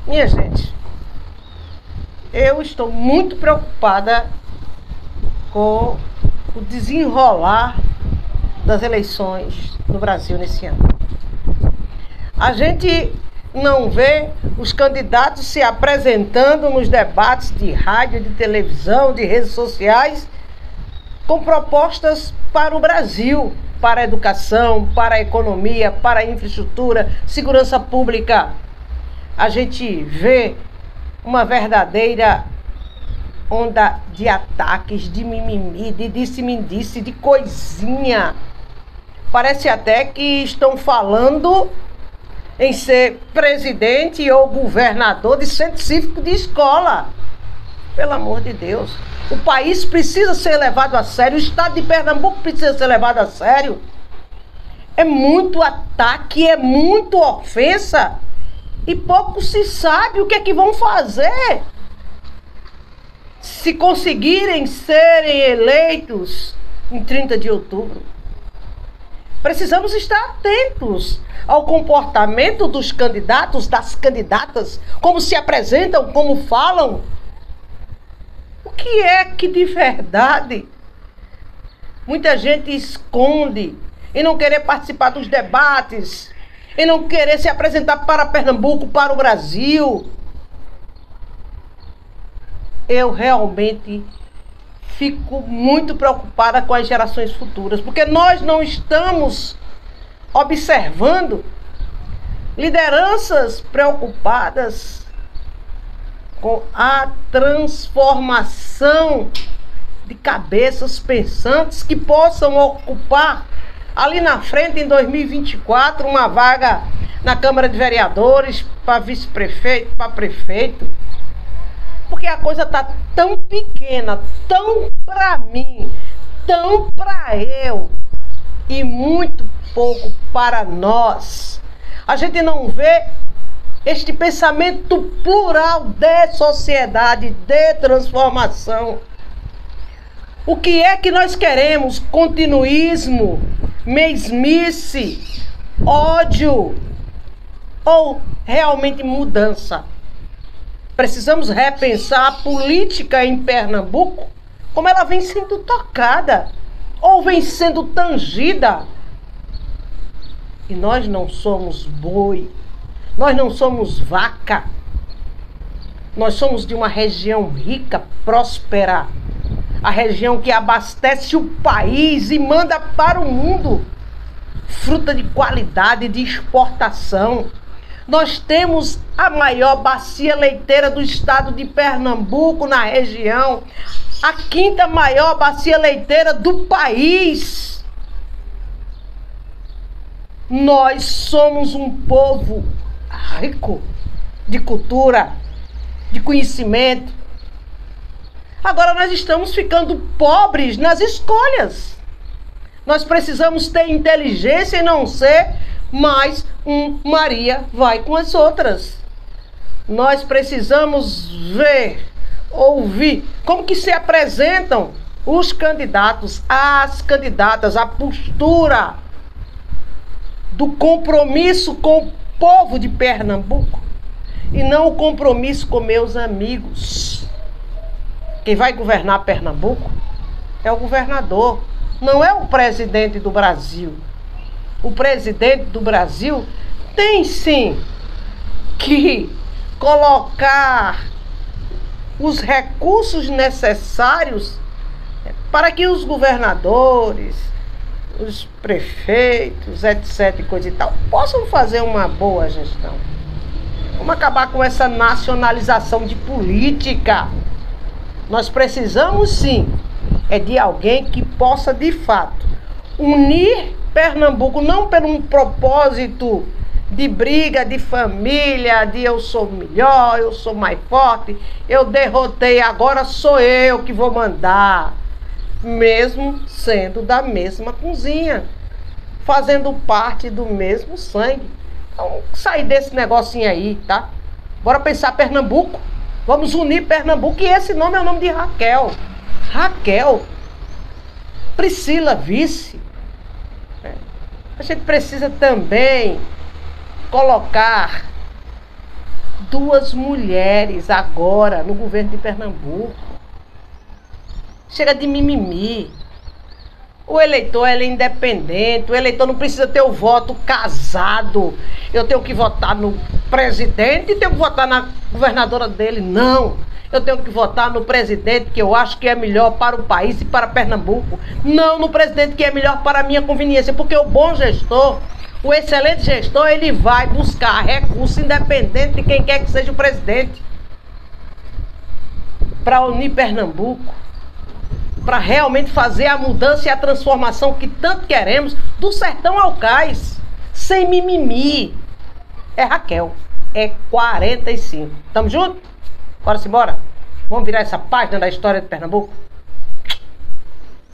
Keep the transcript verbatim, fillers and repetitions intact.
Minha gente, eu estou muito preocupada com o desenrolar das eleições no Brasil nesse ano. A gente não vê os candidatos se apresentando nos debates de rádio, de televisão, de redes sociais, com propostas para o Brasil, para a educação, para a economia, para a infraestrutura, segurança pública. A gente vê uma verdadeira onda de ataques, de mimimi, de disse-me-disse, de coisinha. Parece até que estão falando em ser presidente ou governador de centro cívico de escola. Pelo amor de Deus. O país precisa ser levado a sério, o estado de Pernambuco precisa ser levado a sério. É muito ataque, é muito ofensa e pouco se sabe o que é que vão fazer se conseguirem serem eleitos em trinta de outubro. Precisamos estar atentos ao comportamento dos candidatos, das candidatas, como se apresentam, como falam. O que é que de verdade muita gente esconde e não querer participar dos debates, e não querer se apresentar para Pernambuco, para o Brasil? Eu realmente fico muito preocupada com as gerações futuras, porque nós não estamos observando lideranças preocupadas com a transformação de cabeças pensantes que possam ocupar ali na frente, em dois mil e vinte e quatro, uma vaga na Câmara de Vereadores, para vice-prefeito, para prefeito. Porque a coisa está tão pequena, tão para mim, tão para eu, e muito pouco para nós. A gente não vê este pensamento plural de sociedade, de transformação. O que é que nós queremos? Continuismo, mesmice, ódio ou realmente mudança? Precisamos repensar a política em Pernambuco, como ela vem sendo tocada ou vem sendo tangida. E nós não somos boi, nós não somos vaca. Nós somos de uma região rica, próspera, a região que abastece o país e manda para o mundo fruta de qualidade, de exportação. Nós temos a maior bacia leiteira do estado de Pernambuco, na região, a quinta maior bacia leiteira do país. Nós somos um povo rico de cultura, de conhecimento. Agora nós estamos ficando pobres nas escolhas. Nós precisamos ter inteligência e não ser mais um Maria vai com as outras. Nós precisamos ver, ouvir como que se apresentam os candidatos, as candidatas, a postura do compromisso com o povo de Pernambuco e não o compromisso com meus amigos. Quem vai governar Pernambuco é o governador, não é o presidente do Brasil. O presidente do Brasil tem sim que colocar os recursos necessários para que os governadores, os prefeitos, etc, e coisa e tal, possam fazer uma boa gestão. Vamos acabar com essa nacionalização de política. Nós precisamos sim é de alguém que possa de fato unir Pernambuco, não por um propósito de briga, de família, de eu sou melhor, eu sou mais forte, eu derrotei, agora sou eu que vou mandar, mesmo sendo da mesma cozinha, fazendo parte do mesmo sangue. Então, sair desse negocinho aí, tá? Bora pensar Pernambuco. Vamos unir Pernambuco, e esse nome é o nome de Raquel. Raquel. Priscila, vice. A gente precisa também colocar duas mulheres agora no governo de Pernambuco. Chega de mimimi. O eleitor ele é independente, o eleitor não precisa ter o voto casado. Eu tenho que votar no presidente e tenho que votar na governadora dele. Não. Eu tenho que votar no presidente que eu acho que é melhor para o país e para Pernambuco. Não no presidente que é melhor para a minha conveniência. Porque o bom gestor, o excelente gestor, ele vai buscar recurso independente de quem quer que seja o presidente. Para unir Pernambuco. Para realmente fazer a mudança e a transformação que tanto queremos do sertão ao cais. Sem mimimi. É Raquel. É quarenta e cinco. Tamo junto? Bora-se embora? Vamos virar essa página da história de Pernambuco?